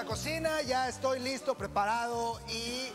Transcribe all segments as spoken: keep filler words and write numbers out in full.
la cocina, ya estoy listo, preparado y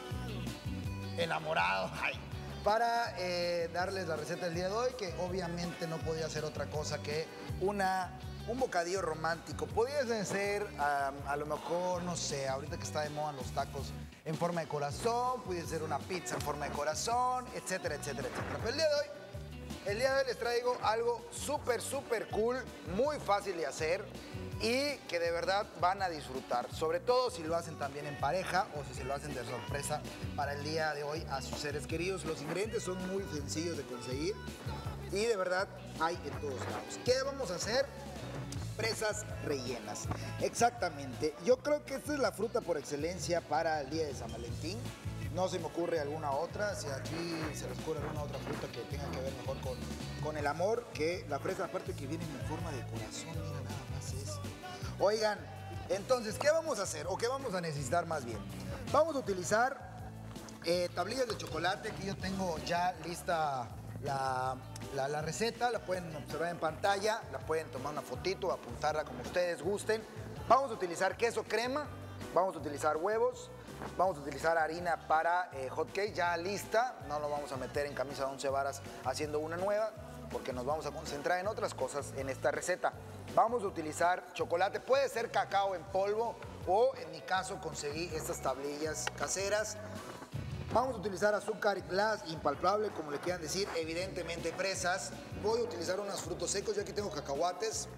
enamorado ay, para eh, darles la receta del día de hoy, que obviamente no podía ser otra cosa que una, un bocadillo romántico. Podría ser, a, a lo mejor, no sé, ahorita que está de moda los tacos en forma de corazón, puede ser una pizza en forma de corazón, etcétera, etcétera, etcétera. Pero el día de hoy, el día de hoy les traigo algo súper, súper cool, muy fácil de hacer y que de verdad van a disfrutar, sobre todo si lo hacen también en pareja o si se lo hacen de sorpresa para el día de hoy a sus seres queridos. Los ingredientes son muy sencillos de conseguir y de verdad hay en todos lados. ¿Qué vamos a hacer? Fresas rellenas. Exactamente. Yo creo que esta es la fruta por excelencia para el día de San Valentín. No se me ocurre alguna otra. Si aquí se les ocurre alguna otra fruta que tenga que ver mejor con, con el amor, que la fresa, aparte que viene en forma de corazón, mira nada más eso. Oigan, entonces, ¿qué vamos a hacer? ¿O qué vamos a necesitar más bien? Vamos a utilizar eh, tablillas de chocolate, que yo tengo ya lista la, la, la receta. La pueden observar en pantalla, la pueden tomar una fotito, apuntarla como ustedes gusten. Vamos a utilizar queso crema, vamos a utilizar huevos, vamos a utilizar harina para eh, hot cake ya lista. No lo vamos a meter en camisa de once varas haciendo una nueva, porque nos vamos a concentrar en otras cosas en esta receta. Vamos a utilizar chocolate, puede ser cacao en polvo o en mi caso conseguí estas tablillas caseras. Vamos a utilizar azúcar glass, impalpable, como le quieran decir, evidentemente fresas. Voy a utilizar unos frutos secos, yo aquí tengo cacahuates.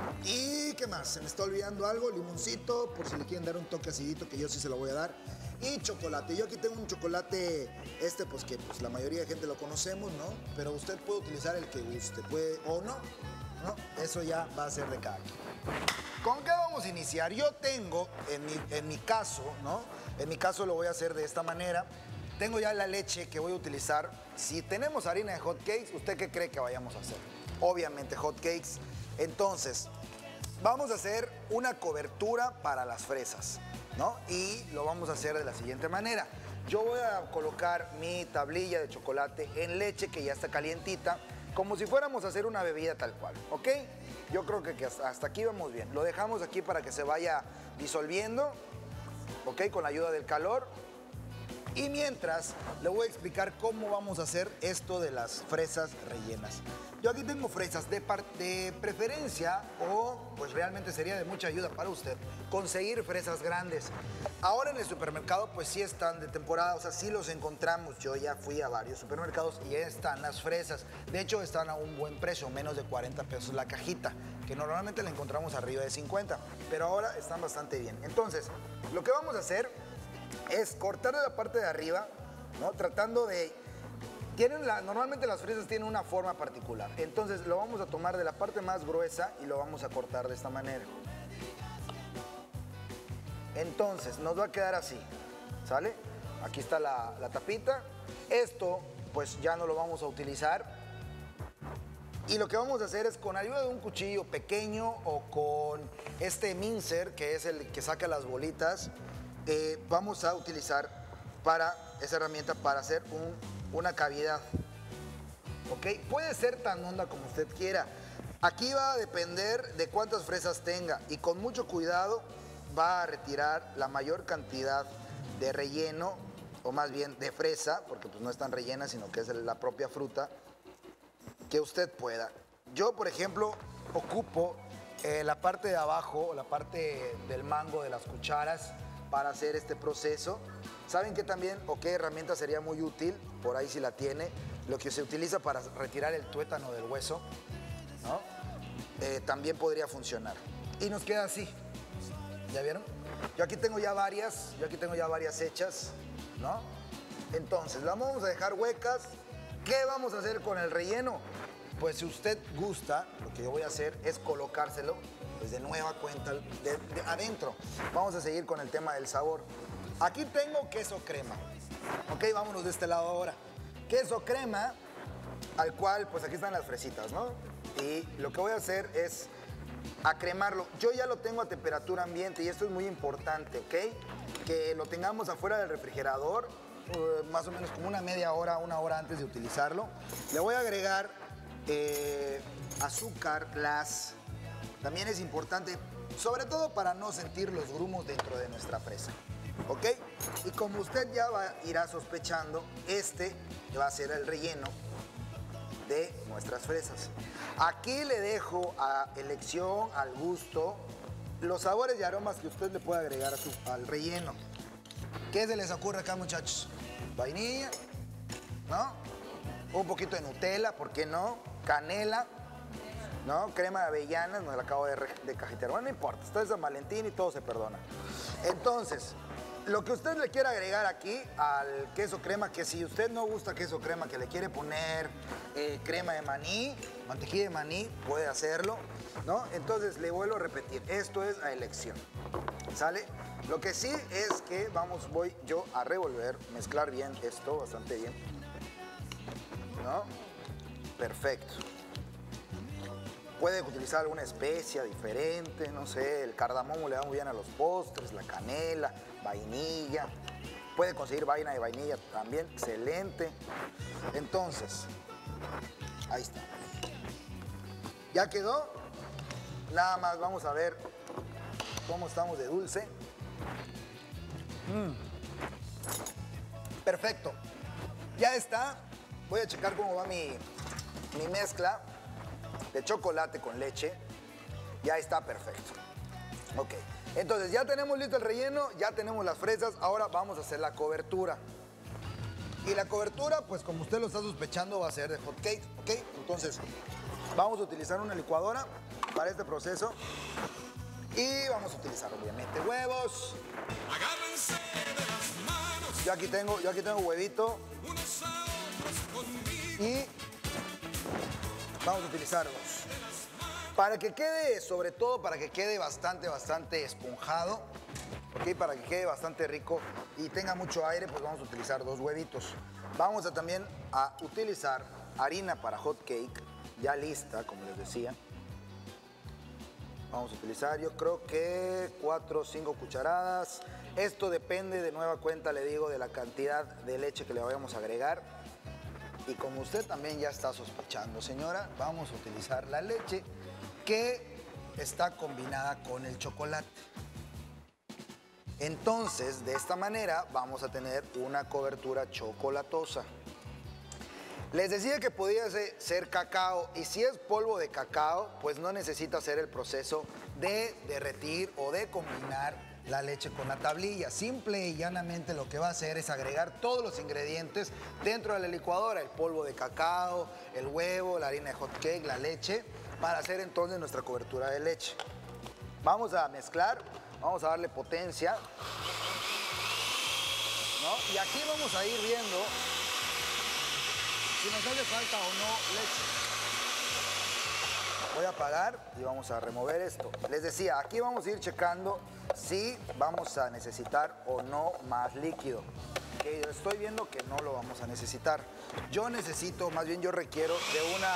¿Y qué más? Se me está olvidando algo, limoncito, por si le quieren dar un toque acidito, que yo sí se lo voy a dar. Y chocolate, yo aquí tengo un chocolate, este pues que pues, la mayoría de gente lo conocemos, ¿no? Pero usted puede utilizar el que guste, puede o no, ¿no? Eso ya va a ser de cada quien. ¿Con qué vamos a iniciar? Yo tengo, en mi, en mi caso, ¿no? En mi caso lo voy a hacer de esta manera. Tengo ya la leche que voy a utilizar. Si tenemos harina de hot cakes, ¿usted qué cree que vayamos a hacer? Obviamente hot cakes. Entonces, vamos a hacer una cobertura para las fresas, ¿no? Y lo vamos a hacer de la siguiente manera. Yo voy a colocar mi tablilla de chocolate en leche que ya está calientita, como si fuéramos a hacer una bebida tal cual, ¿ok? Yo creo que hasta aquí vamos bien. Lo dejamos aquí para que se vaya disolviendo, ¿ok? Con la ayuda del calor. Y mientras, le voy a explicar cómo vamos a hacer esto de las fresas rellenas. Yo aquí tengo fresas de, de preferencia, o pues realmente sería de mucha ayuda para usted, conseguir fresas grandes. Ahora en el supermercado pues sí están de temporada, o sea, sí los encontramos. Yo ya fui a varios supermercados y ya están las fresas. De hecho, están a un buen precio, menos de cuarenta pesos la cajita, que normalmente la encontramos arriba de cincuenta, pero ahora están bastante bien. Entonces, lo que vamos a hacer es cortar de la parte de arriba, ¿no? Tratando de... Tienen la, normalmente las fresas tienen una forma particular. Entonces lo vamos a tomar de la parte más gruesa y lo vamos a cortar de esta manera. Entonces nos va a quedar así, ¿sale? Aquí está la, la tapita. Esto pues ya no lo vamos a utilizar. Y lo que vamos a hacer es con ayuda de un cuchillo pequeño o con este mincer, que es el que saca las bolitas, Eh, vamos a utilizar para esa herramienta para hacer un, una cavidad, ¿ok? Puede ser tan honda como usted quiera. Aquí va a depender de cuántas fresas tenga y con mucho cuidado va a retirar la mayor cantidad de relleno, o más bien de fresa, porque pues no es tan rellena, sino que es la propia fruta, que usted pueda. Yo, por ejemplo, ocupo eh, la parte de abajo, la parte del mango de las cucharas, para hacer este proceso. ¿Saben qué también o qué herramienta sería muy útil? Por ahí si la tiene, lo que se utiliza para retirar el tuétano del hueso, ¿no? Eh, también podría funcionar. Y nos queda así. ¿Ya vieron? Yo aquí tengo ya varias, yo aquí tengo ya varias hechas, ¿no? Entonces, las vamos a dejar huecas. ¿Qué vamos a hacer con el relleno? Pues si usted gusta, lo que yo voy a hacer es colocárselo desde nueva cuenta de, de adentro. Vamos a seguir con el tema del sabor. Aquí tengo queso crema. Ok, vámonos de este lado ahora. Queso crema, al cual, pues aquí están las fresitas, ¿no? Y lo que voy a hacer es acremarlo. Yo ya lo tengo a temperatura ambiente y esto es muy importante, ¿ok? Que lo tengamos afuera del refrigerador, uh, más o menos como una media hora, una hora antes de utilizarlo. Le voy a agregar eh, azúcar glass, también es importante, sobre todo para no sentir los grumos dentro de nuestra fresa. ¿Ok? Y como usted ya va, irá sospechando, este va a ser el relleno de nuestras fresas. Aquí le dejo a elección, al gusto, los sabores y aromas que usted le pueda agregar a su, al relleno. ¿Qué se les ocurre acá, muchachos? Vainilla, ¿no? Un poquito de Nutella, ¿por qué no? Canela, ¿no? Crema de avellanas, me la acabo de, de cajetear. Bueno, no importa, está de San Valentín y todo se perdona. Entonces, lo que usted le quiera agregar aquí al queso crema, que si usted no gusta queso crema, que le quiere poner eh, crema de maní, mantequilla de maní, puede hacerlo, ¿no? Entonces, le vuelvo a repetir, esto es a elección, ¿sale? Lo que sí es que vamos, voy yo a revolver, mezclar bien esto, bastante bien, ¿no? Perfecto. Puede utilizar alguna especia diferente, no sé, el cardamomo le da muy bien a los postres, la canela, vainilla. Puede conseguir vaina de vainilla también, excelente. Entonces, ahí está. ¿Ya quedó? Nada más vamos a ver cómo estamos de dulce. Mm. Perfecto. Ya está. Voy a checar cómo va mi, mi mezcla de chocolate con leche. Ya está perfecto. Ok. Entonces ya tenemos listo el relleno, ya tenemos las fresas. Ahora vamos a hacer la cobertura. Y la cobertura, pues como usted lo está sospechando, va a ser de hot cake. Ok. Entonces vamos a utilizar una licuadora para este proceso. Y vamos a utilizar obviamente huevos. Agárrense de las manos. Yo aquí tengo, yo aquí tengo huevito. Unos a otros conmigo. Y vamos a utilizarlos. Para que quede, sobre todo para que quede bastante, bastante esponjado. ¿Ok? Para que quede bastante rico y tenga mucho aire, pues vamos a utilizar dos huevitos. Vamos a también a utilizar harina para hot cake, ya lista, como les decía. Vamos a utilizar, yo creo que cuatro o cinco cucharadas. Esto depende, de nueva cuenta, le digo, de la cantidad de leche que le vayamos a agregar. Y como usted también ya está sospechando, señora, vamos a utilizar la leche que está combinada con el chocolate. Entonces, de esta manera vamos a tener una cobertura chocolatosa. Les decía que podía ser cacao, y si es polvo de cacao, pues no necesita hacer el proceso de derretir o de combinar la leche con la tablilla. Simple y llanamente lo que va a hacer es agregar todos los ingredientes dentro de la licuadora, el polvo de cacao, el huevo, la harina de hot cake, la leche, para hacer entonces nuestra cobertura de leche. Vamos a mezclar, vamos a darle potencia, ¿no? Y aquí vamos a ir viendo si nos hace falta o no leche. Voy a apagar y vamos a remover esto. Les decía, aquí vamos a ir checando si vamos a necesitar o no más líquido. Que estoy viendo que no lo vamos a necesitar. Yo necesito, más bien yo requiero de una,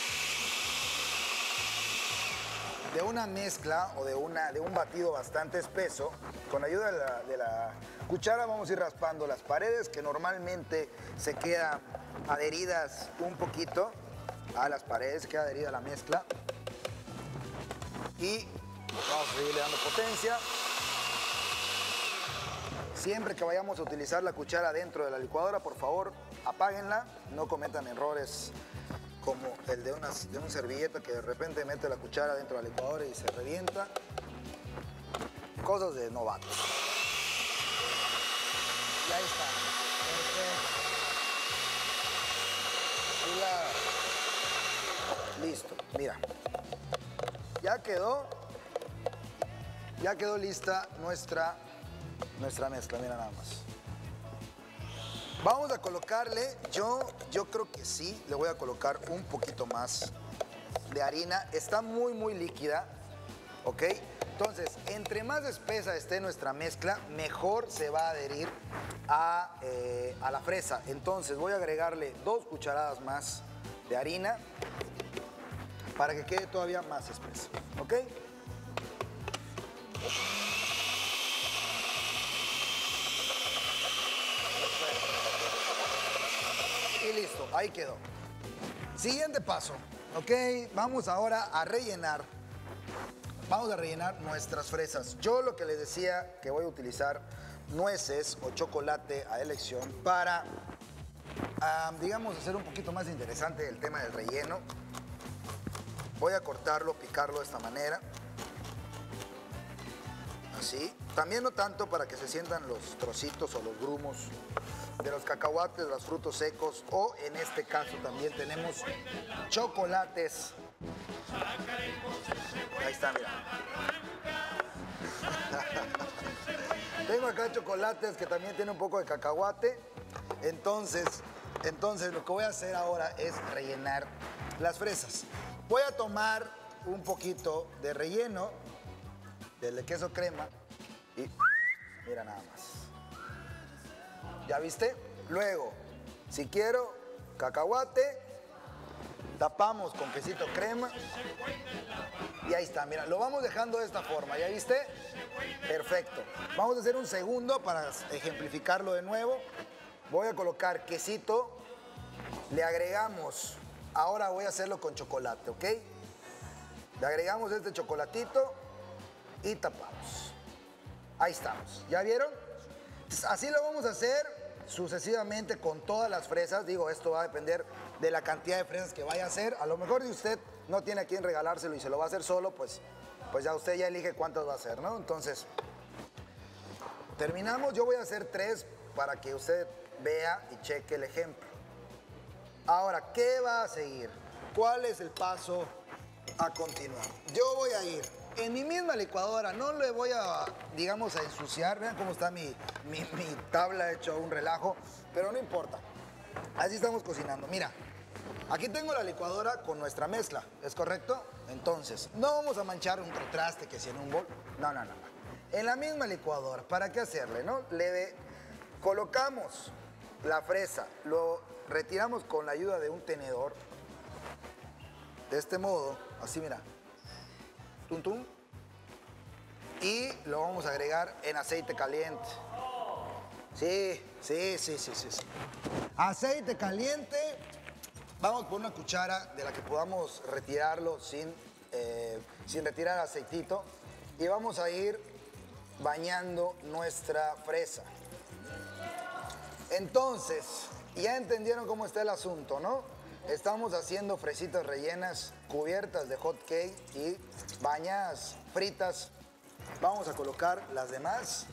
de una mezcla o de, una, de un batido bastante espeso. Con ayuda de la, de la cuchara vamos a ir raspando las paredes que normalmente se quedan adheridas un poquito a las paredes, queda adherida la mezcla. Y vamos a seguirle dando potencia. Siempre que vayamos a utilizar la cuchara dentro de la licuadora, por favor, apáguenla. No cometan errores como el de, una, de un servilleta que de repente mete la cuchara dentro de la licuadora y se revienta. Cosas de novatos. Y ahí está. Y la... Listo, mira. Ya quedó. Ya quedó lista nuestra, nuestra mezcla, mira nada más. Vamos a colocarle, yo, yo creo que sí, le voy a colocar un poquito más de harina. Está muy, muy líquida, ¿ok? Entonces, entre más espesa esté nuestra mezcla, mejor se va a adherir a, eh, a la fresa. Entonces, voy a agregarle dos cucharadas más de harina para que quede todavía más espesa, ¿ok? Y listo, ahí quedó. Siguiente paso, ¿ok? Vamos ahora a rellenar vamos a rellenar nuestras fresas. Yo lo que les decía que voy a utilizar nueces o chocolate a elección para, uh, digamos, hacer un poquito más interesante el tema del relleno. Voy a cortarlo, picarlo de esta manera. Así. También no tanto para que se sientan los trocitos o los grumos de los cacahuates, los frutos secos, o en este caso también tenemos chocolates. Ahí está, mira. Tengo acá chocolates que también tienen un poco de cacahuate. Entonces, entonces lo que voy a hacer ahora es rellenar las fresas. Voy a tomar un poquito de relleno del queso crema y mira nada más. ¿Ya viste? Luego, si quiero cacahuate, tapamos con quesito crema y ahí está, mira, lo vamos dejando de esta forma, ¿ya viste? Perfecto. Vamos a hacer un segundo para ejemplificarlo de nuevo. Voy a colocar quesito, le agregamos, ahora voy a hacerlo con chocolate, ¿ok? Le agregamos este chocolatito y tapamos. Ahí estamos, ¿ya vieron? Así lo vamos a hacer sucesivamente con todas las fresas. Digo, esto va a depender de la cantidad de fresas que vaya a hacer. A lo mejor si usted no tiene a quien regalárselo y se lo va a hacer solo, pues, pues ya usted ya elige cuántas va a hacer, ¿no? Entonces, terminamos. Yo voy a hacer tres para que usted vea y cheque el ejemplo. Ahora, ¿qué va a seguir? ¿Cuál es el paso a continuar? Yo voy a ir en mi misma licuadora, no le voy a, digamos, a ensuciar. Vean cómo está mi, mi, mi tabla hecho un relajo, pero no importa. Así estamos cocinando. Mira, aquí tengo la licuadora con nuestra mezcla, ¿es correcto? Entonces, no vamos a manchar un traste que si en un bol. No, no, no, no. En la misma licuadora, ¿para qué hacerle, no? Le colocamos la fresa, lo retiramos con la ayuda de un tenedor. De este modo, así mira. Tum, tum, y lo vamos a agregar en aceite caliente. Sí, sí, sí, sí, sí, sí. Aceite caliente. Vamos por una cuchara de la que podamos retirarlo sin, eh, sin retirar aceitito. Y vamos a ir bañando nuestra fresa. Entonces, ya entendieron cómo está el asunto, ¿no? Estamos haciendo fresitas rellenas, cubiertas de hot cake y bañadas, fritas. Vamos a colocar las demás.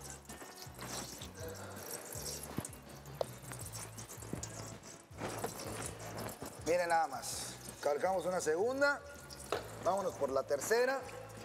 Miren nada más. Colocamos una segunda. Vámonos por la tercera.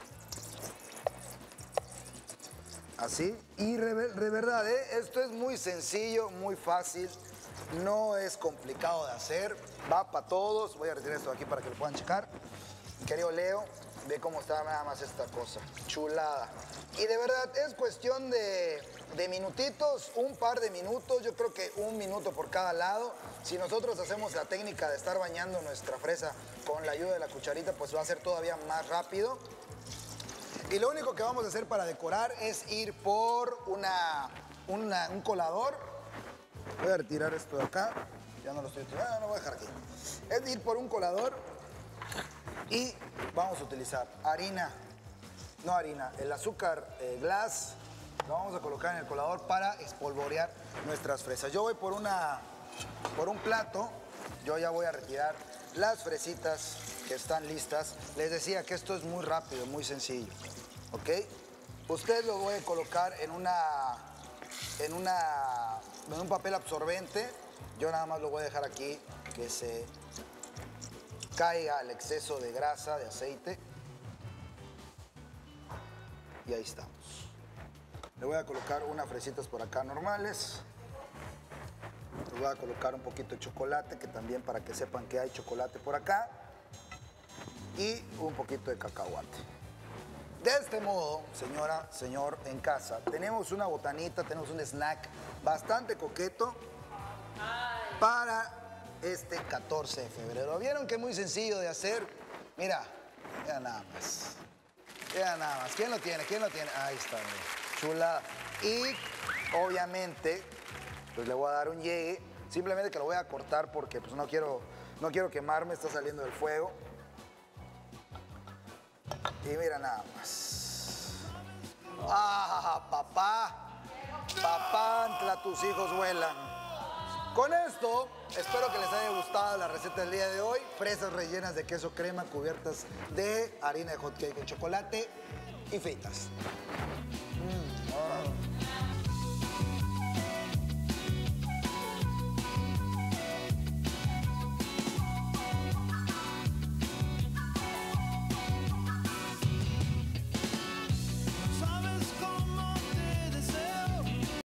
Así. Y de verdad, ¿eh? Esto es muy sencillo, muy fácil. No es complicado de hacer, va para todos. Voy a retirar esto de aquí para que lo puedan checar. Mi querido Leo, ve cómo está nada más esta cosa, chulada. Y de verdad es cuestión de, de minutitos, un par de minutos, yo creo que un minuto por cada lado. Si nosotros hacemos la técnica de estar bañando nuestra fresa con la ayuda de la cucharita, pues va a ser todavía más rápido. Y lo único que vamos a hacer para decorar es ir por una, una, un colador. Voy a retirar esto de acá. Ya no lo estoy tirando, no, no voy a dejar aquí. Es ir por un colador y vamos a utilizar harina, no harina, el azúcar eh, glass. Lo vamos a colocar en el colador para espolvorear nuestras fresas. Yo voy por, una, por un plato. Yo ya voy a retirar las fresitas que están listas. Les decía que esto es muy rápido, muy sencillo. ¿Ok? Usted lo voy a colocar en una... En, una, en un papel absorbente. Yo nada más lo voy a dejar aquí que se caiga el exceso de grasa, de aceite. Y ahí estamos. Le voy a colocar unas fresitas por acá normales. Le voy a colocar un poquito de chocolate, que también para que sepan que hay chocolate por acá. Y un poquito de cacahuate. De este modo, señora, señor, en casa, tenemos una botanita, tenemos un snack bastante coqueto para este catorce de febrero. ¿Vieron que es muy sencillo de hacer? Mira, mira nada más. Mira nada más. ¿Quién lo tiene? ¿Quién lo tiene? Ahí está, mira. Chulada. Y, obviamente, pues le voy a dar un llegue. Simplemente que lo voy a cortar porque pues, no quiero, no quiero quemarme, está saliendo del fuego. Y mira nada más. ¡Ah, papá! Papantla, tus hijos vuelan. Con esto, espero que les haya gustado la receta del día de hoy. Fresas rellenas de queso crema cubiertas de harina de hot cake con chocolate y fritas.